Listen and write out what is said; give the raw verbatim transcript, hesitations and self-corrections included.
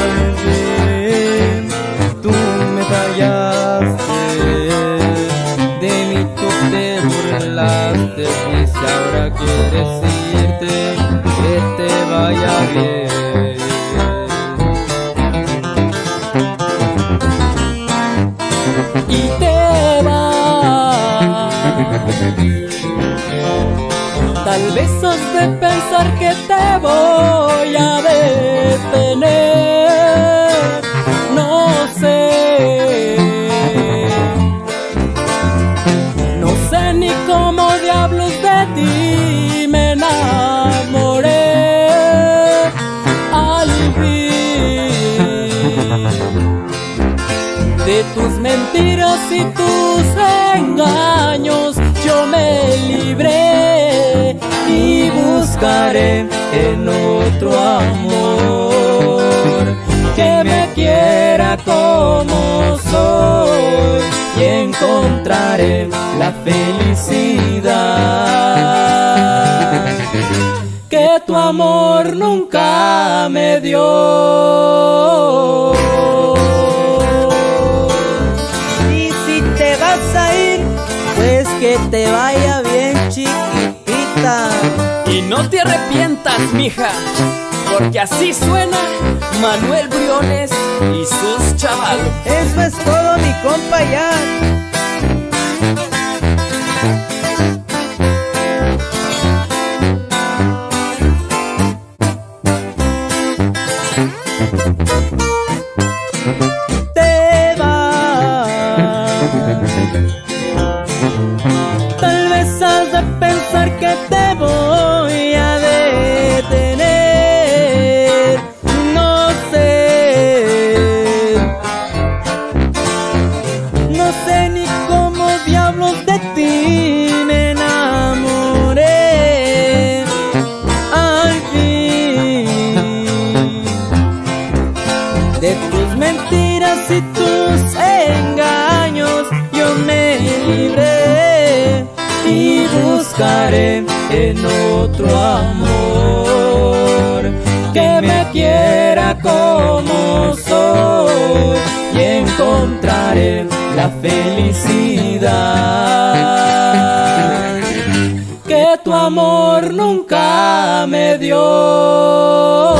bien, tú me fallaste, de mí tú te burlaste, y si ahora quieres irte, que te vaya bien. Y te vas, tal vez has de pensar que te voy a detener, no sé, no sé ni cómo diablos de ti me enamoré al fin. De tus mentiras y tus engaños yo me libré y buscaré en otro amor que me quiera como soy y encontraré la felicidad que tu amor nunca me dio. Pues que te vaya bien, chiquitita. Y no te arrepientas, mija, porque así suena Manuel Briones y sus chavalos. Eso es todo, mi compa, ya. Te vas, tal vez has de pensar que te voy a detener, no sé, no sé ni cómo diablos de ti me enamoré al fin. De tus mentiras y tus engaños yo me libré y buscaré en otro amor que me quiera como soy y encontraré la felicidad que tu amor nunca me dio.